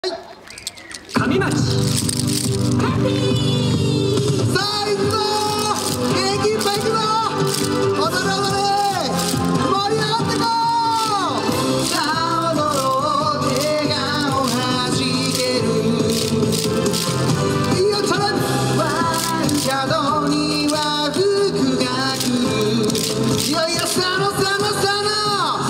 上町さあ行くぞー、元気いっぱい行くぞー、踊れ踊れ盛り上がってこう、さあ踊ろう手がをはじける、いいよチャレンジ、笑う角には福が来る、いやいやさのさのさの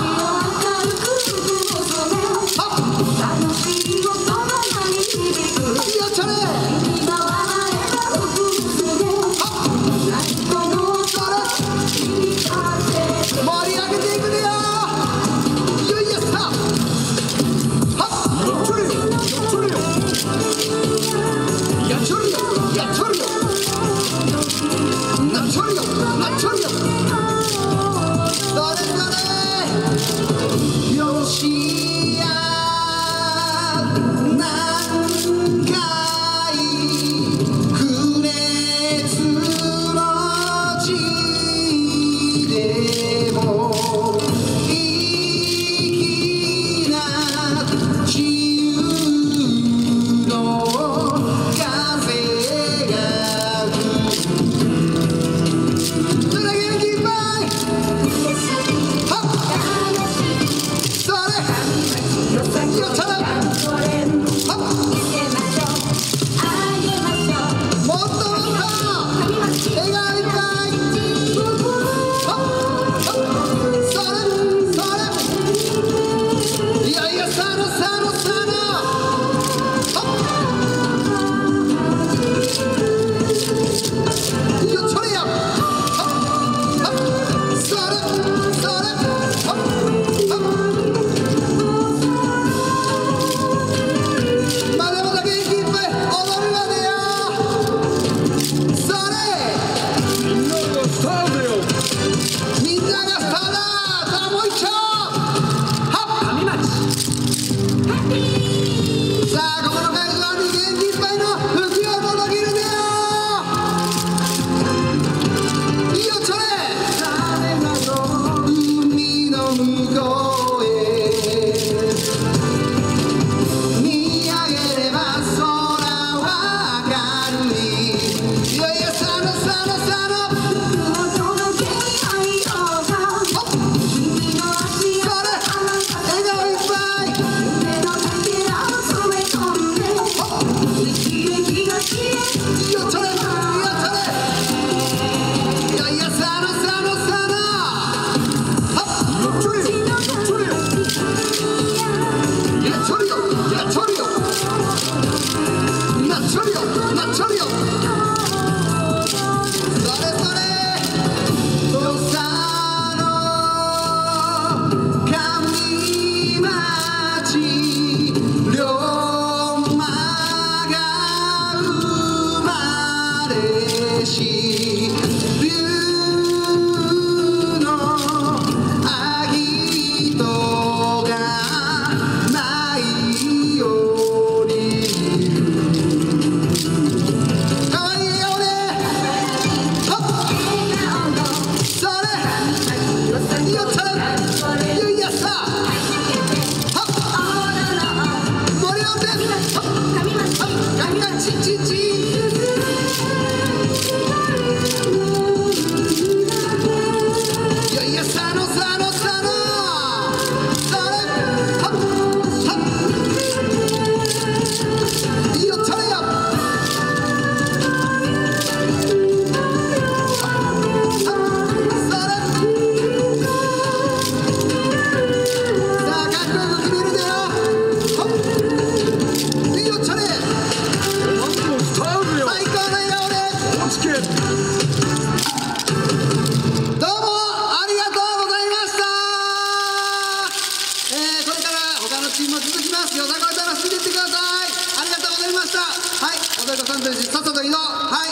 チームも続きますよ。最後まで楽しんでいってください。ありがとうございました。はい、お疲れ様です。さっさと移動。はい。